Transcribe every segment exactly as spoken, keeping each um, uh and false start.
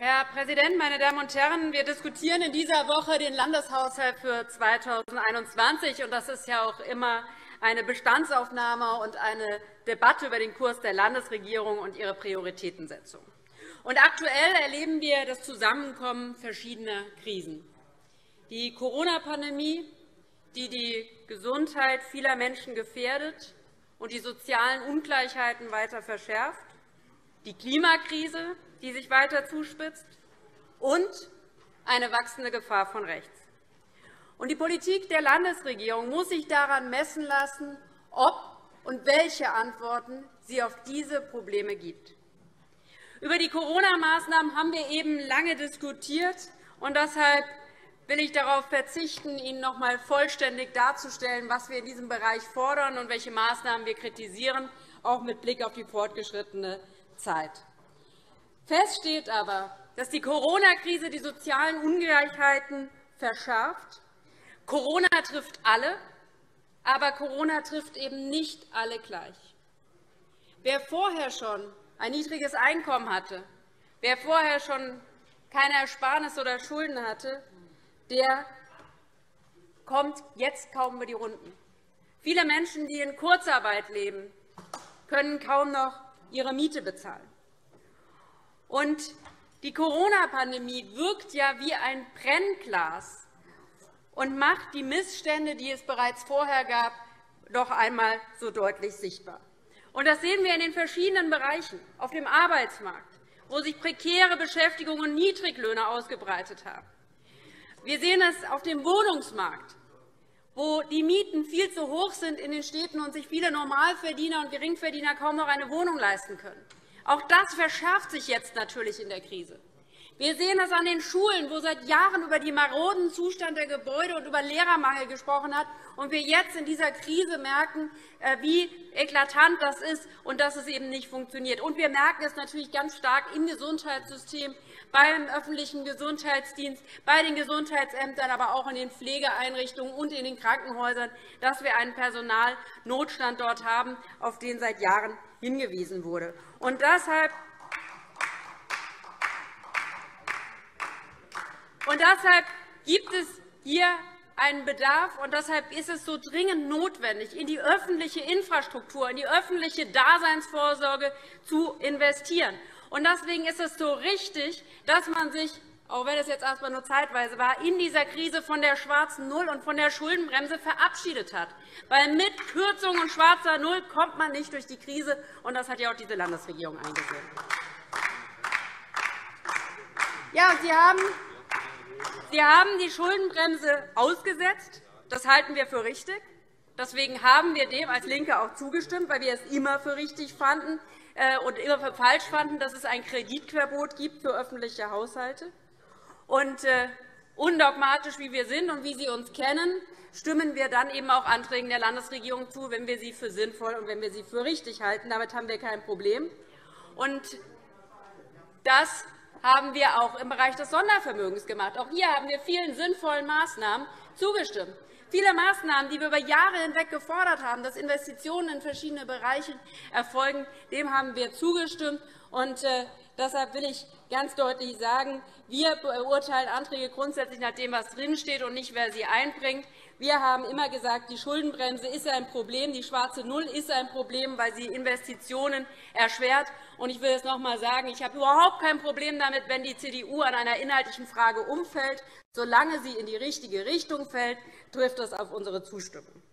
Herr Präsident, meine Damen und Herren! Wir diskutieren in dieser Woche den Landeshaushalt für zweitausendeinundzwanzig. Das ist ja auch immer eine Bestandsaufnahme und eine Debatte über den Kurs der Landesregierung und ihre Prioritätensetzung. Und aktuell erleben wir das Zusammenkommen verschiedener Krisen. Die Corona-Pandemie, die die Gesundheit vieler Menschen gefährdet und die sozialen Ungleichheiten weiter verschärft, die Klimakrise, die sich weiter zuspitzt, und eine wachsende Gefahr von rechts. Und die Politik der Landesregierung muss sich daran messen lassen, ob und welche Antworten sie auf diese Probleme gibt. Über die Corona-Maßnahmen haben wir eben lange diskutiert, und deshalb will ich darauf verzichten, Ihnen noch einmal vollständig darzustellen, was wir in diesem Bereich fordern und welche Maßnahmen wir kritisieren, auch mit Blick auf die fortgeschrittene Zeit. Fest steht aber, dass die Corona-Krise die sozialen Ungleichheiten verschärft. Corona trifft alle, aber Corona trifft eben nicht alle gleich. Wer vorher schon ein niedriges Einkommen hatte, wer vorher schon keine Ersparnisse oder Schulden hatte, der kommt jetzt kaum über die Runden. Viele Menschen, die in Kurzarbeit leben, können kaum noch ihre Miete bezahlen. Und die Corona-Pandemie wirkt ja wie ein Brennglas und macht die Missstände, die es bereits vorher gab, noch einmal so deutlich sichtbar. Und das sehen wir in den verschiedenen Bereichen auf dem Arbeitsmarkt, wo sich prekäre Beschäftigung und Niedriglöhne ausgebreitet haben. Wir sehen es auf dem Wohnungsmarkt, wo die Mieten viel zu hoch sind in den Städten und sich viele Normalverdiener und Geringverdiener kaum noch eine Wohnung leisten können. Auch das verschärft sich jetzt natürlich in der Krise. Wir sehen es an den Schulen, wo seit Jahren über den maroden Zustand der Gebäude und über Lehrermangel gesprochen hat, und wir jetzt in dieser Krise merken, wie eklatant das ist und dass es eben nicht funktioniert. Und wir merken es natürlich ganz stark im Gesundheitssystem, beim öffentlichen Gesundheitsdienst, bei den Gesundheitsämtern, aber auch in den Pflegeeinrichtungen und in den Krankenhäusern, dass wir einen Personalnotstand dort haben, auf den seit Jahren hingewiesen wurde. Und deshalb Und deshalb gibt es hier einen Bedarf, und deshalb ist es so dringend notwendig, in die öffentliche Infrastruktur, in die öffentliche Daseinsvorsorge zu investieren. Und deswegen ist es so richtig, dass man sich, auch wenn es jetzt erst einmal nur zeitweise war, in dieser Krise von der schwarzen Null und von der Schuldenbremse verabschiedet hat. Weil mit Kürzung und schwarzer Null kommt man nicht durch die Krise, und das hat ja auch diese Landesregierung eingesehen. Ja, und Sie haben Sie haben die Schuldenbremse ausgesetzt. Das halten wir für richtig. Deswegen haben wir dem als LINKE auch zugestimmt, weil wir es immer für richtig fanden und immer für falsch fanden, dass es ein Kreditverbot gibt für öffentliche Haushalte. Und undogmatisch, wie wir sind und wie Sie uns kennen, stimmen wir dann eben auch Anträgen der Landesregierung zu, wenn wir sie für sinnvoll und wenn wir sie für richtig halten. Damit haben wir kein Problem. Und das haben wir auch im Bereich des Sondervermögens gemacht. Auch hier haben wir vielen sinnvollen Maßnahmen zugestimmt. Viele Maßnahmen, die wir über Jahre hinweg gefordert haben, dass Investitionen in verschiedene Bereiche erfolgen, dem haben wir zugestimmt. Und deshalb will ich ganz deutlich sagen, wir beurteilen Anträge grundsätzlich nach dem, was drinsteht, und nicht, wer sie einbringt. Wir haben immer gesagt, die Schuldenbremse ist ein Problem, die schwarze Null ist ein Problem, weil sie Investitionen erschwert. Und ich will es noch einmal sagen, ich habe überhaupt kein Problem damit, wenn die C D U an einer inhaltlichen Frage umfällt. Solange sie in die richtige Richtung fällt, trifft das auf unsere Zustimmung.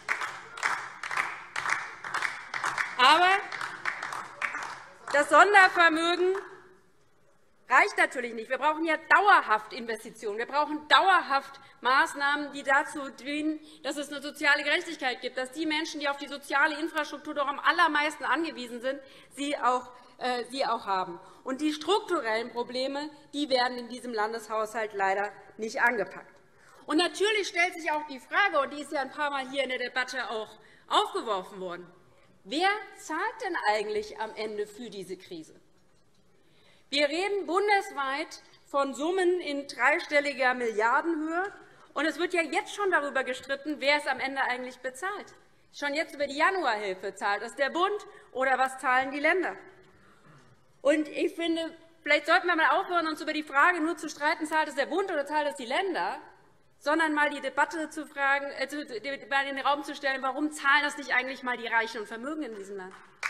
Aber das Sondervermögen reicht natürlich nicht. Wir brauchen ja dauerhaft Investitionen. Wir brauchen dauerhaft Maßnahmen, die dazu dienen, dass es eine soziale Gerechtigkeit gibt, dass die Menschen, die auf die soziale Infrastruktur doch am allermeisten angewiesen sind, sie auch, äh, sie auch haben. Und die strukturellen Probleme, die werden in diesem Landeshaushalt leider nicht angepackt. Und natürlich stellt sich auch die Frage, und die ist ja ein paar Mal hier in der Debatte auch aufgeworfen worden: Wer zahlt denn eigentlich am Ende für diese Krise? Wir reden bundesweit von Summen in dreistelliger Milliardenhöhe, und es wird ja jetzt schon darüber gestritten, wer es am Ende eigentlich bezahlt. Schon jetzt über die Januarhilfe zahlt es der Bund, oder was zahlen die Länder? Und ich finde, vielleicht sollten wir mal aufhören, uns über die Frage nur zu streiten, zahlt es der Bund oder zahlt es die Länder, sondern mal die Debatte zu fragen, äh, in den Raum zu stellen, warum zahlen das nicht eigentlich mal die Reichen und Vermögenden in diesem Land?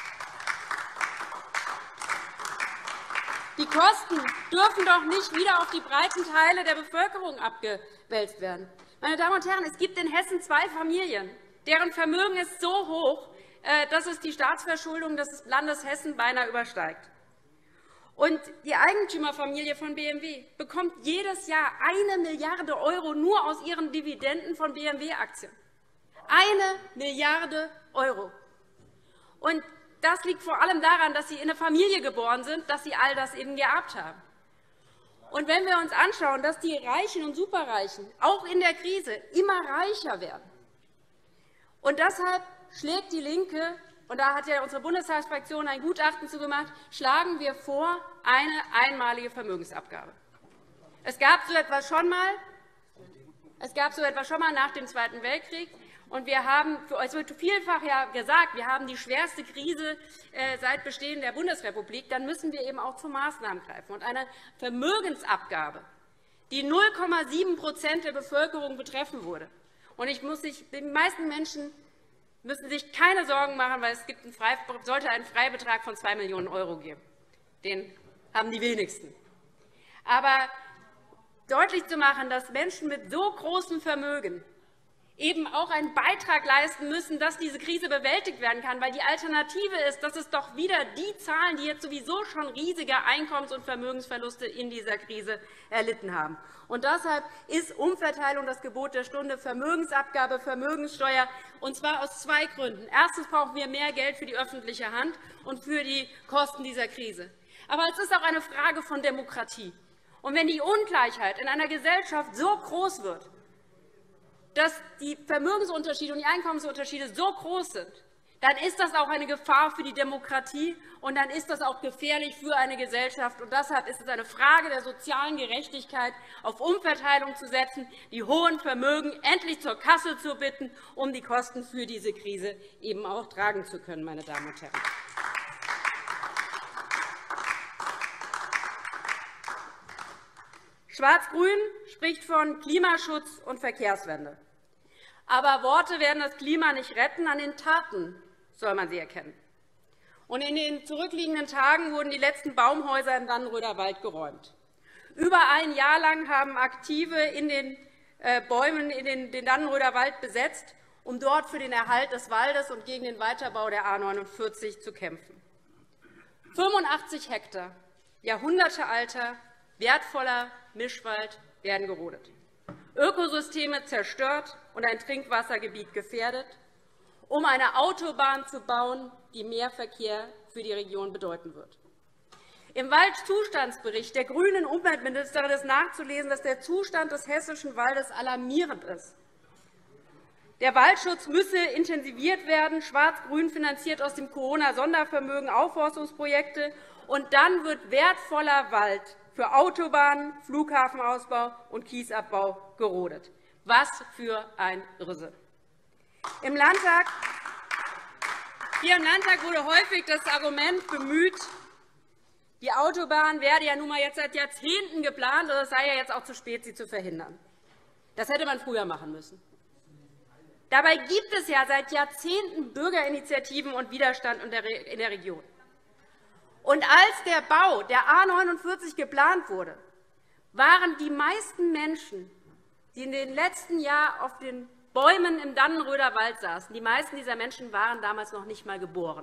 Die Kosten dürfen doch nicht wieder auf die breiten Teile der Bevölkerung abgewälzt werden. Meine Damen und Herren, es gibt in Hessen zwei Familien, deren Vermögen ist so hoch, dass es die Staatsverschuldung des Landes Hessen beinahe übersteigt. Und die Eigentümerfamilie von B M W bekommt jedes Jahr eine Milliarde Euro nur aus ihren Dividenden von B M W-Aktien. Eine Milliarde Euro. Und das liegt vor allem daran, dass Sie in eine Familie geboren sind, dass Sie all das eben geerbt haben. Und wenn wir uns anschauen, dass die Reichen und Superreichen auch in der Krise immer reicher werden, und deshalb schlägt DIE LINKE, und da hat ja unsere Bundestagsfraktion ein Gutachten zu gemacht, schlagen wir vor eine einmalige Vermögensabgabe. Es gab so etwas schon mal, es gab so etwas schon mal nach dem Zweiten Weltkrieg. Und wir haben, es wird vielfach ja gesagt, wir haben die schwerste Krise seit Bestehen der Bundesrepublik. Dann müssen wir eben auch zu Maßnahmen greifen. Und eine Vermögensabgabe, die null Komma sieben Prozent der Bevölkerung betreffen würde. Und ich muss sich, die meisten Menschen müssen sich keine Sorgen machen, weil es gibt einen Frei, sollte einen Freibetrag von zwei Millionen Euro geben. Den haben die wenigsten. Aber deutlich zu machen, dass Menschen mit so großem Vermögen eben auch einen Beitrag leisten müssen, dass diese Krise bewältigt werden kann. Weil die Alternative ist, dass es doch wieder die zahlen, die jetzt sowieso schon riesige Einkommens- und Vermögensverluste in dieser Krise erlitten haben. Und deshalb ist Umverteilung das Gebot der Stunde, Vermögensabgabe, Vermögenssteuer, und zwar aus zwei Gründen. Erstens brauchen wir mehr Geld für die öffentliche Hand und für die Kosten dieser Krise. Aber es ist auch eine Frage von Demokratie. Und wenn die Ungleichheit in einer Gesellschaft so groß wird, dass die Vermögensunterschiede und die Einkommensunterschiede so groß sind, dann ist das auch eine Gefahr für die Demokratie, und dann ist das auch gefährlich für eine Gesellschaft. Und deshalb ist es eine Frage der sozialen Gerechtigkeit, auf Umverteilung zu setzen, die hohen Vermögen endlich zur Kasse zu bitten, um die Kosten für diese Krise eben auch tragen zu können, meine Damen und Herren. Schwarz-Grün spricht von Klimaschutz und Verkehrswende. Aber Worte werden das Klima nicht retten, an den Taten soll man sie erkennen. Und in den zurückliegenden Tagen wurden die letzten Baumhäuser im Dannenröder Wald geräumt. Über ein Jahr lang haben Aktive in den Bäumen in den Dannenröder Wald besetzt, um dort für den Erhalt des Waldes und gegen den Weiterbau der A neunundvierzig zu kämpfen. fünfundachtzig Hektar jahrhundertealter, wertvoller Mischwald werden gerodet, Ökosysteme zerstört und ein Trinkwassergebiet gefährdet, um eine Autobahn zu bauen, die mehr Verkehr für die Region bedeuten wird. Im Waldzustandsbericht der grünen Umweltministerin ist nachzulesen, dass der Zustand des hessischen Waldes alarmierend ist. Der Waldschutz müsse intensiviert werden. Schwarz-Grün finanziert aus dem Corona-Sondervermögen Aufforstungsprojekte. Und dann wird wertvoller Wald für Autobahnen, Flughafenausbau und Kiesabbau gerodet. Was für ein Irrsinn. Im Landtag, hier im Landtag wurde häufig das Argument bemüht, die Autobahn werde ja nun mal jetzt seit Jahrzehnten geplant, und es sei ja jetzt auch zu spät, sie zu verhindern. Das hätte man früher machen müssen. Dabei gibt es ja seit Jahrzehnten Bürgerinitiativen und Widerstand in der Region. Und als der Bau der A neunundvierzig geplant wurde, waren die meisten Menschen, die in den letzten Jahren auf den Bäumen im Dannenröder Wald saßen, die meisten dieser Menschen waren damals noch nicht einmal geboren.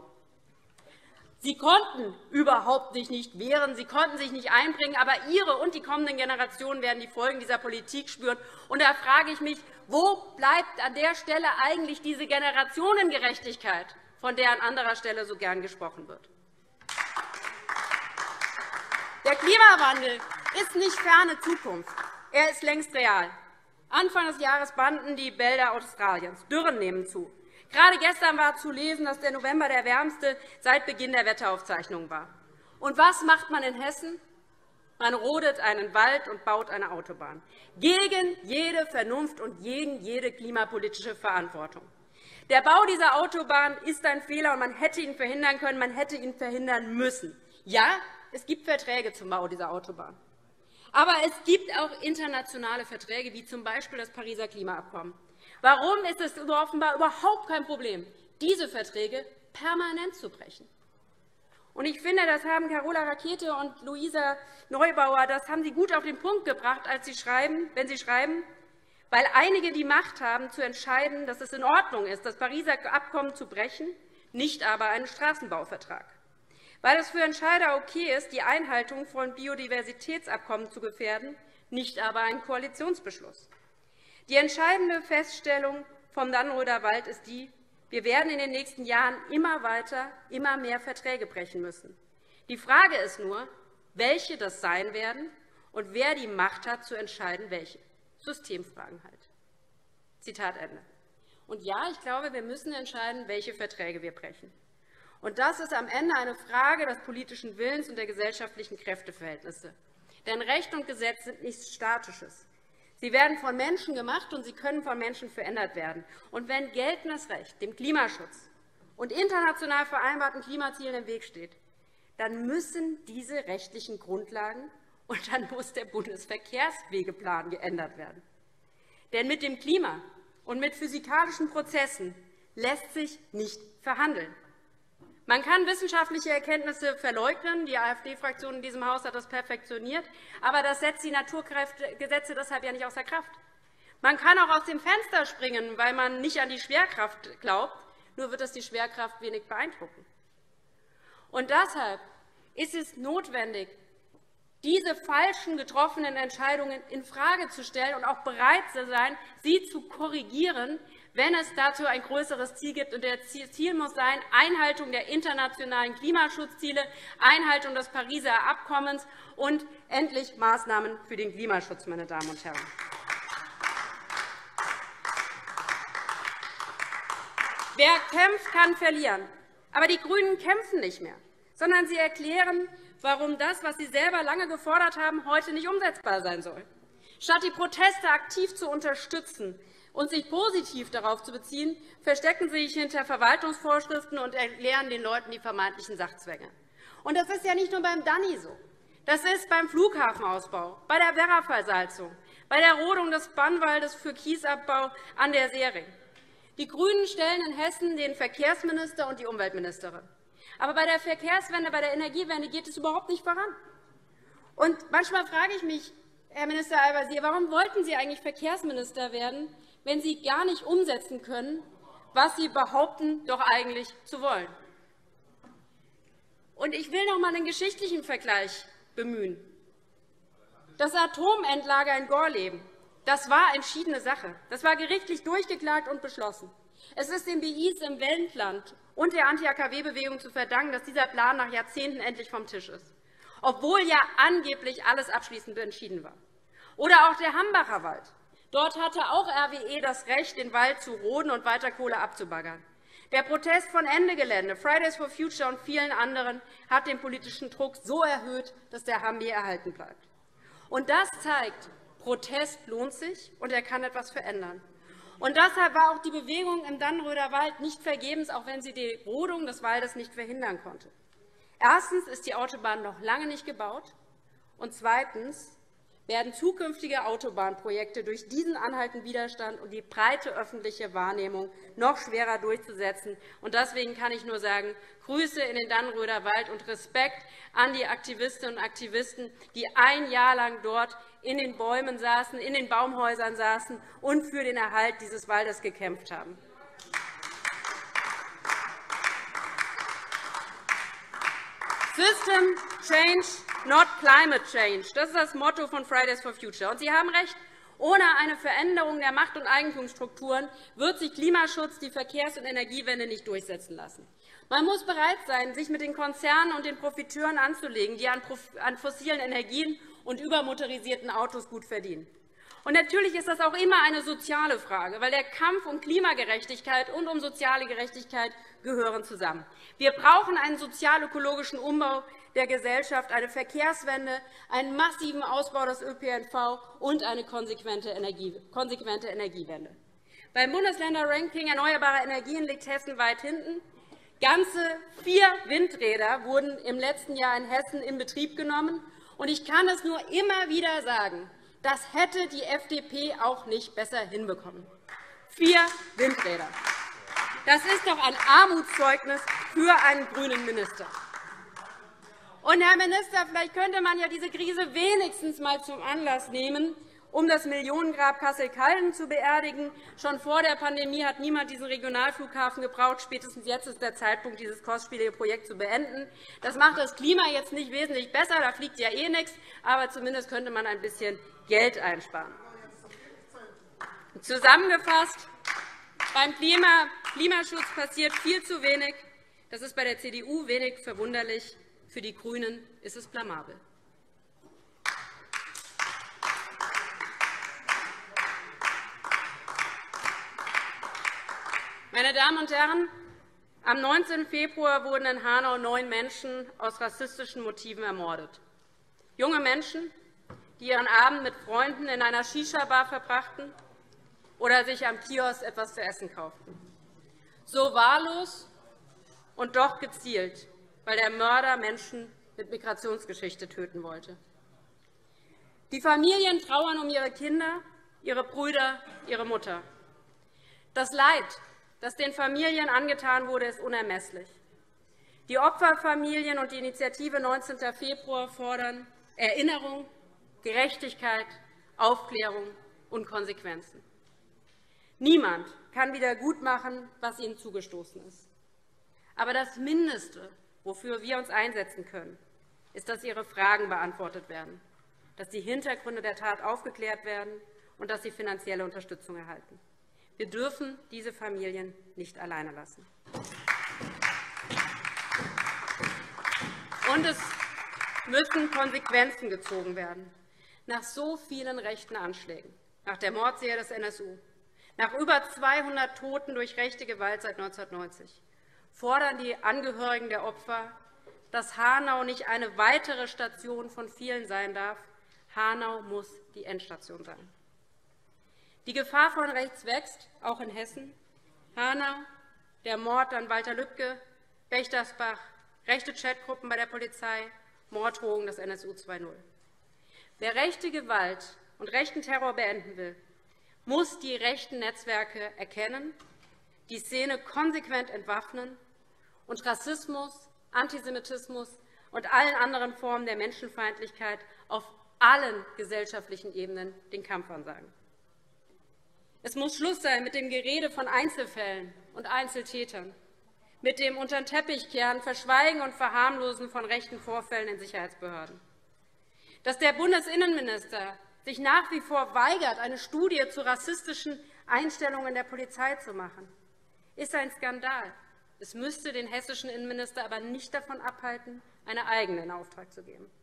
Sie konnten überhaupt sich nicht wehren, sie konnten sich nicht einbringen, aber ihre und die kommenden Generationen werden die Folgen dieser Politik spüren. Und da frage ich mich, wo bleibt an der Stelle eigentlich diese Generationengerechtigkeit, von der an anderer Stelle so gern gesprochen wird? Der Klimawandel ist nicht ferne Zukunft. Er ist längst real. Anfang des Jahres bannten die Wälder Australiens. Dürren nehmen zu. Gerade gestern war zu lesen, dass der November der wärmste seit Beginn der Wetteraufzeichnungen war. Und was macht man in Hessen? Man rodet einen Wald und baut eine Autobahn. Gegen jede Vernunft und gegen jede klimapolitische Verantwortung. Der Bau dieser Autobahn ist ein Fehler, und man hätte ihn verhindern können, man hätte ihn verhindern müssen. Ja, es gibt Verträge zum Bau dieser Autobahn. Aber es gibt auch internationale Verträge, wie z. B. das Pariser Klimaabkommen. Warum ist es offenbar überhaupt kein Problem, diese Verträge permanent zu brechen? Und ich finde, das haben Carola Rackete und Luisa Neubauer, das haben Sie gut auf den Punkt gebracht, als Sie schreiben, wenn Sie schreiben, weil einige die Macht haben, zu entscheiden, dass es in Ordnung ist, das Pariser Abkommen zu brechen, nicht aber einen Straßenbauvertrag. Weil es für Entscheider okay ist, die Einhaltung von Biodiversitätsabkommen zu gefährden, nicht aber einen Koalitionsbeschluss. Die entscheidende Feststellung vom Dannröder Wald ist die, wir werden in den nächsten Jahren immer weiter, immer mehr Verträge brechen müssen. Die Frage ist nur, welche das sein werden und wer die Macht hat, zu entscheiden, welche. Systemfragen halt. Zitat Ende. Und ja, ich glaube, wir müssen entscheiden, welche Verträge wir brechen. Und das ist am Ende eine Frage des politischen Willens und der gesellschaftlichen Kräfteverhältnisse. Denn Recht und Gesetz sind nichts Statisches. Sie werden von Menschen gemacht, und sie können von Menschen verändert werden. Und wenn geltendes Recht dem Klimaschutz und international vereinbarten Klimazielen im Weg steht, dann müssen diese rechtlichen Grundlagen und dann muss der Bundesverkehrswegeplan geändert werden. Denn mit dem Klima und mit physikalischen Prozessen lässt sich nicht verhandeln. Man kann wissenschaftliche Erkenntnisse verleugnen. Die AfD-Fraktion in diesem Haus hat das perfektioniert. Aber das setzt die Naturgesetze deshalb ja nicht außer Kraft. Man kann auch aus dem Fenster springen, weil man nicht an die Schwerkraft glaubt. Nur wird es die Schwerkraft wenig beeindrucken. Und deshalb ist es notwendig, diese falschen getroffenen Entscheidungen infrage zu stellen und auch bereit zu sein, sie zu korrigieren, wenn es dazu ein größeres Ziel gibt. Und das Ziel muss sein, Einhaltung der internationalen Klimaschutzziele, Einhaltung des Pariser Abkommens und endlich Maßnahmen für den Klimaschutz, meine Damen und Herren. Wer kämpft, kann verlieren. Aber die GRÜNEN kämpfen nicht mehr, sondern sie erklären, warum das, was sie selber lange gefordert haben, heute nicht umsetzbar sein soll. Statt die Proteste aktiv zu unterstützen und sich positiv darauf zu beziehen, verstecken sie sich hinter Verwaltungsvorschriften und erklären den Leuten die vermeintlichen Sachzwänge. Und das ist ja nicht nur beim Danny so. Das ist beim Flughafenausbau, bei der Werra-Versalzung, bei der Rodung des Bannwaldes für Kiesabbau an der Seering. Die GRÜNEN stellen in Hessen den Verkehrsminister und die Umweltministerin. Aber bei der Verkehrswende, bei der Energiewende geht es überhaupt nicht voran. Und manchmal frage ich mich, Herr Minister Al-Wazir, warum wollten Sie eigentlich Verkehrsminister werden, wenn Sie gar nicht umsetzen können, was Sie behaupten, doch eigentlich zu wollen? Und ich will noch einmal einen geschichtlichen Vergleich bemühen. Das Atomendlager in Gorleben, das war entschiedene Sache. Das war gerichtlich durchgeklagt und beschlossen. Es ist den B Is im Wendland und der Anti-A K W-Bewegung zu verdanken, dass dieser Plan nach Jahrzehnten endlich vom Tisch ist, obwohl ja angeblich alles abschließend entschieden war. Oder auch der Hambacher Wald. Dort hatte auch R W E das Recht, den Wald zu roden und weiter Kohle abzubaggern. Der Protest von Ende Gelände, Fridays for Future und vielen anderen hat den politischen Druck so erhöht, dass der Hambi erhalten bleibt. Und das zeigt, Protest lohnt sich, und er kann etwas verändern. Und deshalb war auch die Bewegung im Dannröder Wald nicht vergebens, auch wenn sie die Rodung des Waldes nicht verhindern konnte. Erstens ist die Autobahn noch lange nicht gebaut, und zweitens werden zukünftige Autobahnprojekte durch diesen anhaltenden Widerstand und die breite öffentliche Wahrnehmung noch schwerer durchzusetzen. Und deswegen kann ich nur sagen, Grüße in den Dannröder Wald und Respekt an die Aktivistinnen und Aktivisten, die ein Jahr lang dort in den Bäumen saßen, in den Baumhäusern saßen und für den Erhalt dieses Waldes gekämpft haben. System Change, not Climate Change. Das ist das Motto von Fridays for Future. Und Sie haben recht. Ohne eine Veränderung der Macht- und Eigentumsstrukturen wird sich Klimaschutz, die Verkehrs- und Energiewende nicht durchsetzen lassen. Man muss bereit sein, sich mit den Konzernen und den Profiteuren anzulegen, die an fossilen Energien und übermotorisierten Autos gut verdienen. Und natürlich ist das auch immer eine soziale Frage, weil der Kampf um Klimagerechtigkeit und um soziale Gerechtigkeit gehören zusammen. Wir brauchen einen sozial-ökologischen Umbau der Gesellschaft, eine Verkehrswende, einen massiven Ausbau des Ö P N V und eine konsequente Energiewende. Beim Bundesländerranking erneuerbarer Energien liegt Hessen weit hinten. Ganze vier Windräder wurden im letzten Jahr in Hessen in Betrieb genommen. Und ich kann es nur immer wieder sagen, das hätte die F D P auch nicht besser hinbekommen. Vier Windräder. Das ist doch ein Armutszeugnis für einen grünen Minister. Und, Herr Minister, vielleicht könnte man ja diese Krise wenigstens einmal zum Anlass nehmen, um das Millionengrab Kassel-Calden zu beerdigen. Schon vor der Pandemie hat niemand diesen Regionalflughafen gebraucht. Spätestens jetzt ist der Zeitpunkt, dieses kostspielige Projekt zu beenden. Das macht das Klima jetzt nicht wesentlich besser. Da fliegt ja eh nichts. Aber zumindest könnte man ein bisschen Geld einsparen. Zusammengefasst, beim Klimaschutz passiert viel zu wenig. Das ist bei der C D U wenig verwunderlich. Für die GRÜNEN ist es blamabel. Meine Damen und Herren, am neunzehnten Februar wurden in Hanau neun Menschen aus rassistischen Motiven ermordet. Junge Menschen, die ihren Abend mit Freunden in einer Shisha-Bar verbrachten oder sich am Kiosk etwas zu essen kauften. So wahllos und doch gezielt, weil der Mörder Menschen mit Migrationsgeschichte töten wollte. Die Familien trauern um ihre Kinder, ihre Brüder, ihre Mutter. Das Leid, das den Familien angetan wurde, ist unermesslich. Die Opferfamilien und die Initiative neunzehnten Februar fordern Erinnerung, Gerechtigkeit, Aufklärung und Konsequenzen. Niemand kann wiedergutmachen, was ihnen zugestoßen ist. Aber das Mindeste, wofür wir uns einsetzen können, ist, dass ihre Fragen beantwortet werden, dass die Hintergründe der Tat aufgeklärt werden und dass sie finanzielle Unterstützung erhalten. Wir dürfen diese Familien nicht alleine lassen. Und es müssen Konsequenzen gezogen werden. Nach so vielen rechten Anschlägen, nach der Mordserie des N S U, nach über zweihundert Toten durch rechte Gewalt seit neunzehnhundertneunzig, fordern die Angehörigen der Opfer, dass Hanau nicht eine weitere Station von vielen sein darf. Hanau muss die Endstation sein. Die Gefahr von rechts wächst, auch in Hessen. Hanau, der Mord an Walter Lübcke, Bechtersbach, rechte Chatgruppen bei der Polizei, Morddrohungen des N S U zwei Punkt null. Wer rechte Gewalt und rechten Terror beenden will, muss die rechten Netzwerke erkennen, die Szene konsequent entwaffnen und Rassismus, Antisemitismus und allen anderen Formen der Menschenfeindlichkeit auf allen gesellschaftlichen Ebenen den Kampf ansagen. Es muss Schluss sein mit dem Gerede von Einzelfällen und Einzeltätern, mit dem unter den Teppich kehren, Verschweigen und Verharmlosen von rechten Vorfällen in Sicherheitsbehörden. Dass der Bundesinnenminister sich nach wie vor weigert, eine Studie zu rassistischen Einstellungen der Polizei zu machen, ist ein Skandal. Es müsste den hessischen Innenminister aber nicht davon abhalten, eine eigene in Auftrag zu geben.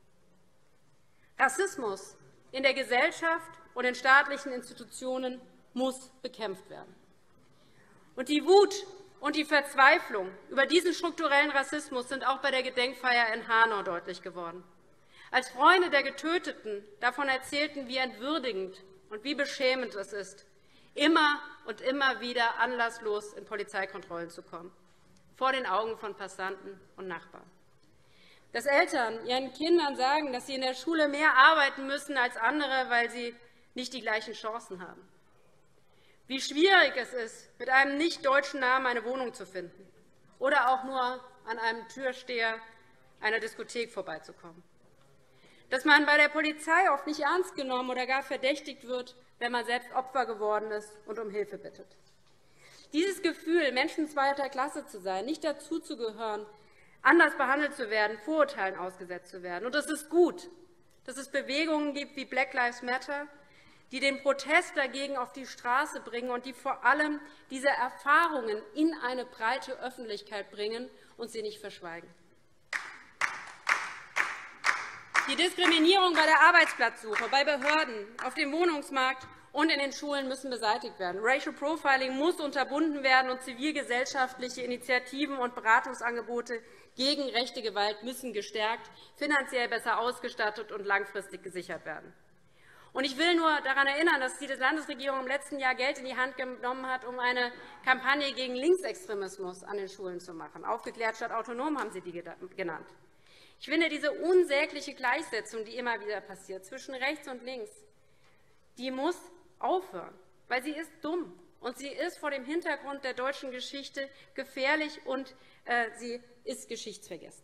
Rassismus in der Gesellschaft und in staatlichen Institutionen muss bekämpft werden. Und die Wut und die Verzweiflung über diesen strukturellen Rassismus sind auch bei der Gedenkfeier in Hanau deutlich geworden. Als Freunde der Getöteten davon erzählten, wie entwürdigend und wie beschämend es ist, immer und immer wieder anlasslos in Polizeikontrollen zu kommen, vor den Augen von Passanten und Nachbarn. Dass Eltern ihren Kindern sagen, dass sie in der Schule mehr arbeiten müssen als andere, weil sie nicht die gleichen Chancen haben. Wie schwierig es ist, mit einem nicht-deutschen Namen eine Wohnung zu finden oder auch nur an einem Türsteher einer Diskothek vorbeizukommen. Dass man bei der Polizei oft nicht ernst genommen oder gar verdächtigt wird, wenn man selbst Opfer geworden ist und um Hilfe bittet. Dieses Gefühl, Menschen zweiter Klasse zu sein, nicht dazuzugehören, anders behandelt zu werden, Vorurteilen ausgesetzt zu werden. Und es ist gut, dass es Bewegungen gibt wie Black Lives Matter, die den Protest dagegen auf die Straße bringen und die vor allem diese Erfahrungen in eine breite Öffentlichkeit bringen und sie nicht verschweigen. Die Diskriminierung bei der Arbeitsplatzsuche, bei Behörden, auf dem Wohnungsmarkt und in den Schulen müssen beseitigt werden. Racial Profiling muss unterbunden werden, und zivilgesellschaftliche Initiativen und Beratungsangebote gegen rechte Gewalt müssen gestärkt, finanziell besser ausgestattet und langfristig gesichert werden. Und ich will nur daran erinnern, dass die Landesregierung im letzten Jahr Geld in die Hand genommen hat, um eine Kampagne gegen Linksextremismus an den Schulen zu machen. Aufgeklärt statt autonom haben Sie die genannt. Ich finde, diese unsägliche Gleichsetzung, die immer wieder passiert zwischen rechts und links, die muss aufhören, weil sie ist dumm. Und sie ist vor dem Hintergrund der deutschen Geschichte gefährlich, und äh, sie ist geschichtsvergessen.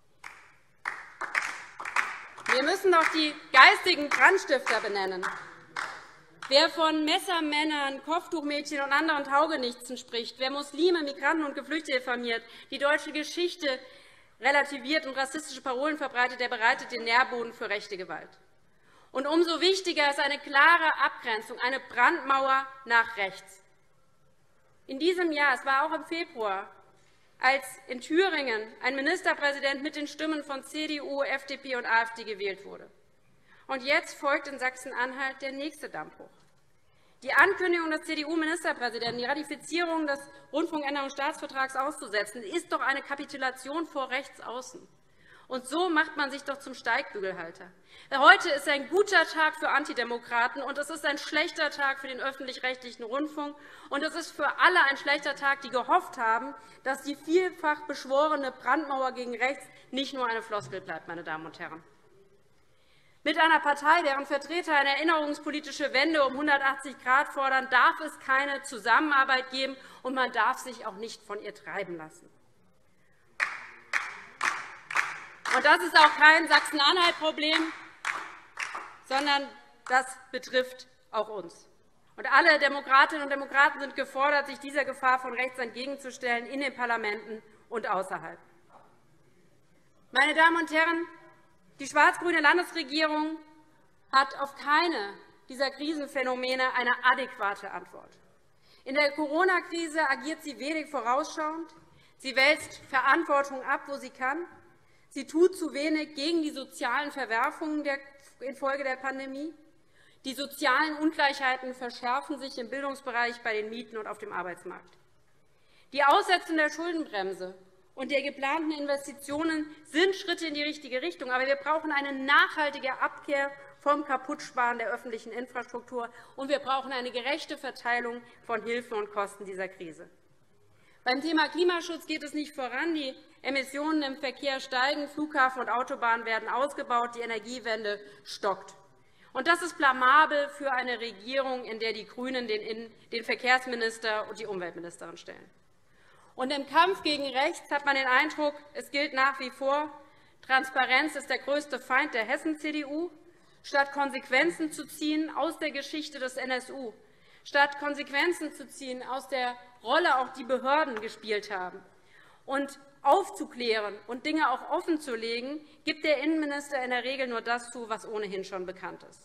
Wir müssen doch die geistigen Brandstifter benennen. Wer von Messermännern, Kopftuchmädchen und anderen Taugenichtsen spricht, wer Muslime, Migranten und Geflüchtete diffamiert, die deutsche Geschichte relativiert und rassistische Parolen verbreitet, der bereitet den Nährboden für rechte Gewalt. Und umso wichtiger ist eine klare Abgrenzung, eine Brandmauer nach rechts. In diesem Jahr, es war auch im Februar, als in Thüringen ein Ministerpräsident mit den Stimmen von C D U, F D P und AfD gewählt wurde. Und jetzt folgt in Sachsen-Anhalt der nächste Dammbruch. Die Ankündigung des C D U-Ministerpräsidenten, die Ratifizierung des Rundfunkänderungsstaatsvertrags auszusetzen, ist doch eine Kapitulation vor Rechtsaußen. Und so macht man sich doch zum Steigbügelhalter. Heute ist ein guter Tag für Antidemokraten, und es ist ein schlechter Tag für den öffentlich-rechtlichen Rundfunk. Und es ist für alle ein schlechter Tag, die gehofft haben, dass die vielfach beschworene Brandmauer gegen rechts nicht nur eine Floskel bleibt, meine Damen und Herren. Mit einer Partei, deren Vertreter eine erinnerungspolitische Wende um hundertachtzig Grad fordern, darf es keine Zusammenarbeit geben, und man darf sich auch nicht von ihr treiben lassen. Und das ist auch kein Sachsen-Anhalt-Problem, sondern das betrifft auch uns. Und alle Demokratinnen und Demokraten sind gefordert, sich dieser Gefahr von rechts entgegenzustellen, in den Parlamenten und außerhalb. Meine Damen und Herren, die schwarz-grüne Landesregierung hat auf keine dieser Krisenphänomene eine adäquate Antwort. In der Corona-Krise agiert sie wenig vorausschauend. Sie wälzt Verantwortung ab, wo sie kann. Sie tut zu wenig gegen die sozialen Verwerfungen infolge der Pandemie. Die sozialen Ungleichheiten verschärfen sich im Bildungsbereich, bei den Mieten und auf dem Arbeitsmarkt. Die Aussetzung der Schuldenbremse und der geplanten Investitionen sind Schritte in die richtige Richtung. Aber wir brauchen eine nachhaltige Abkehr vom Kaputtsparen der öffentlichen Infrastruktur, und wir brauchen eine gerechte Verteilung von Hilfen und Kosten dieser Krise. Beim Thema Klimaschutz geht es nicht voran. Die Emissionen im Verkehr steigen, Flughafen und Autobahnen werden ausgebaut, die Energiewende stockt. Und das ist blamabel für eine Regierung, in der die GRÜNEN den Verkehrsminister und die Umweltministerin stellen. Und im Kampf gegen rechts hat man den Eindruck, es gilt nach wie vor, Transparenz ist der größte Feind der Hessen-C D U. Statt Konsequenzen zu ziehen aus der Geschichte des N S U, statt Konsequenzen zu ziehen aus der Rolle, auch die Behörden gespielt haben, und aufzuklären und Dinge auch offenzulegen, gibt der Innenminister in der Regel nur das zu, was ohnehin schon bekannt ist.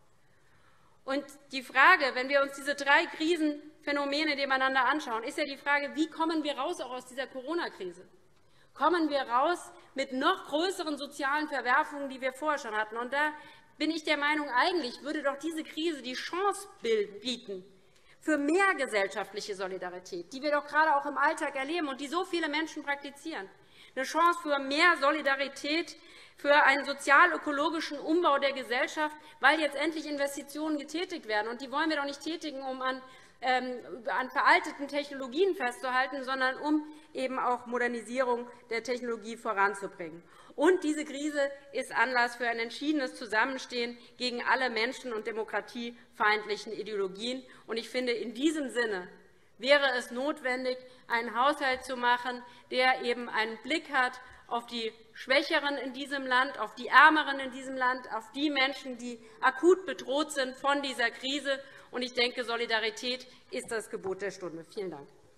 Und die Frage, wenn wir uns diese drei Krisenphänomene nebeneinander anschauen, ist ja die Frage, wie kommen wir raus auch aus dieser Corona-Krise? Kommen wir raus mit noch größeren sozialen Verwerfungen, die wir vorher schon hatten? Und da bin ich der Meinung, eigentlich würde doch diese Krise die Chance bieten für mehr gesellschaftliche Solidarität, die wir doch gerade auch im Alltag erleben und die so viele Menschen praktizieren. Eine Chance für mehr Solidarität, für einen sozial-ökologischen Umbau der Gesellschaft, weil jetzt endlich Investitionen getätigt werden. Und die wollen wir doch nicht tätigen, um an, ähm, an veralteten Technologien festzuhalten, sondern um eben auch Modernisierung der Technologie voranzubringen. Und diese Krise ist Anlass für ein entschiedenes Zusammenstehen gegen alle menschen- und demokratiefeindlichen Ideologien. Und ich finde, in diesem Sinne wäre es notwendig, einen Haushalt zu machen, der eben einen Blick hat auf die Schwächeren in diesem Land, auf die Ärmeren in diesem Land, auf die Menschen, die akut bedroht sind von dieser Krise. Und ich denke, Solidarität ist das Gebot der Stunde. Vielen Dank.